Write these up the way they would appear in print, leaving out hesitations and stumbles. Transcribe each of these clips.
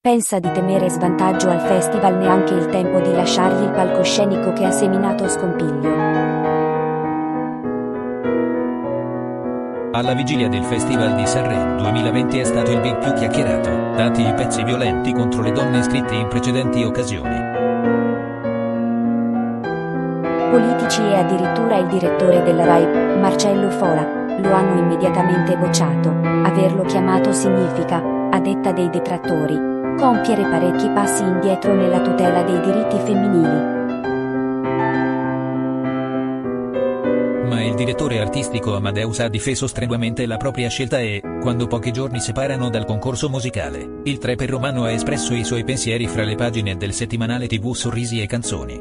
pensa di temere svantaggio al festival neanche il tempo di lasciargli il palcoscenico che ha seminato scompiglio. Alla vigilia del Festival di Sanremo 2020 è stato il big più chiacchierato, dati i pezzi violenti contro le donne scritti in precedenti occasioni. Politici e addirittura il direttore della Rai, Marcello Fola, lo hanno immediatamente bocciato. Averlo chiamato significa, a detta dei detrattori, compiere parecchi passi indietro nella tutela dei diritti femminili. Ma il direttore artistico Amadeus ha difeso strenuamente la propria scelta e, quando pochi giorni separano dal concorso musicale, il trapper romano ha espresso i suoi pensieri fra le pagine del settimanale TV Sorrisi e Canzoni.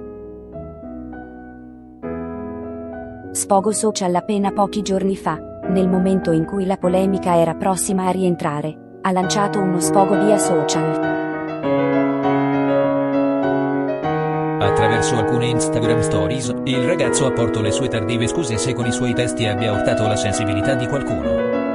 Sfogo social appena pochi giorni fa, nel momento in cui la polemica era prossima a rientrare, ha lanciato uno sfogo via social. Attraverso alcune Instagram Stories, il ragazzo ha porto le sue tardive scuse se con i suoi testi abbia urtato la sensibilità di qualcuno.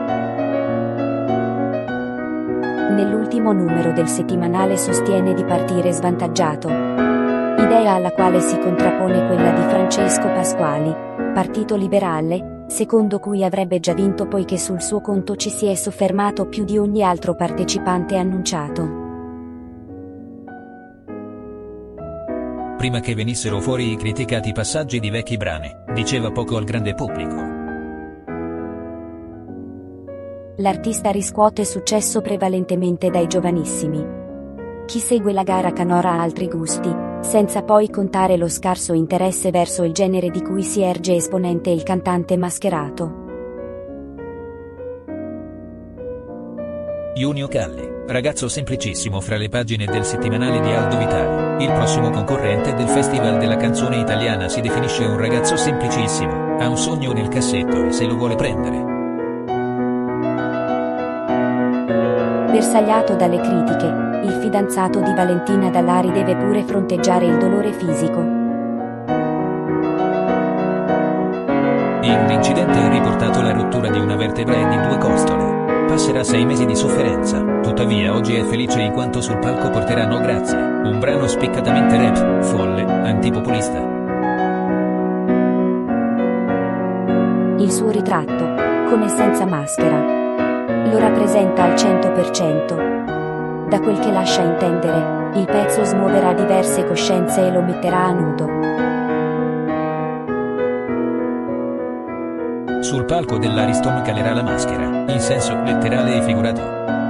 Nell'ultimo numero del settimanale sostiene di partire svantaggiato, idea alla quale si contrappone quella di Francesco Pasquali, partito liberale, secondo cui avrebbe già vinto poiché sul suo conto ci si è soffermato più di ogni altro partecipante annunciato. Prima che venissero fuori i criticati passaggi di vecchi brani, diceva poco al grande pubblico. L'artista riscuote successo prevalentemente dai giovanissimi. Chi segue la gara canora ha altri gusti, senza poi contare lo scarso interesse verso il genere di cui si erge esponente il cantante mascherato. Junio Calli, ragazzo semplicissimo fra le pagine del settimanale di Aldo Vitali, il prossimo concorrente del Festival della Canzone Italiana si definisce un ragazzo semplicissimo, ha un sogno nel cassetto e se lo vuole prendere. Bersagliato dalle critiche, il fidanzato di Valentina Dallari deve pure fronteggiare il dolore fisico. In un incidente ha riportato la rottura di una vertebra e di 2 costole. Passerà 6 mesi di sofferenza, tuttavia oggi è felice in quanto sul palco porterà No Grazie, un brano spiccatamente rap, folle, antipopulista. Il suo ritratto, con e senza maschera, lo rappresenta al 100%. Da quel che lascia intendere, il pezzo smuoverà diverse coscienze e lo metterà a nudo. Sul palco dell'Ariston calerà la maschera, in senso letterale e figurato.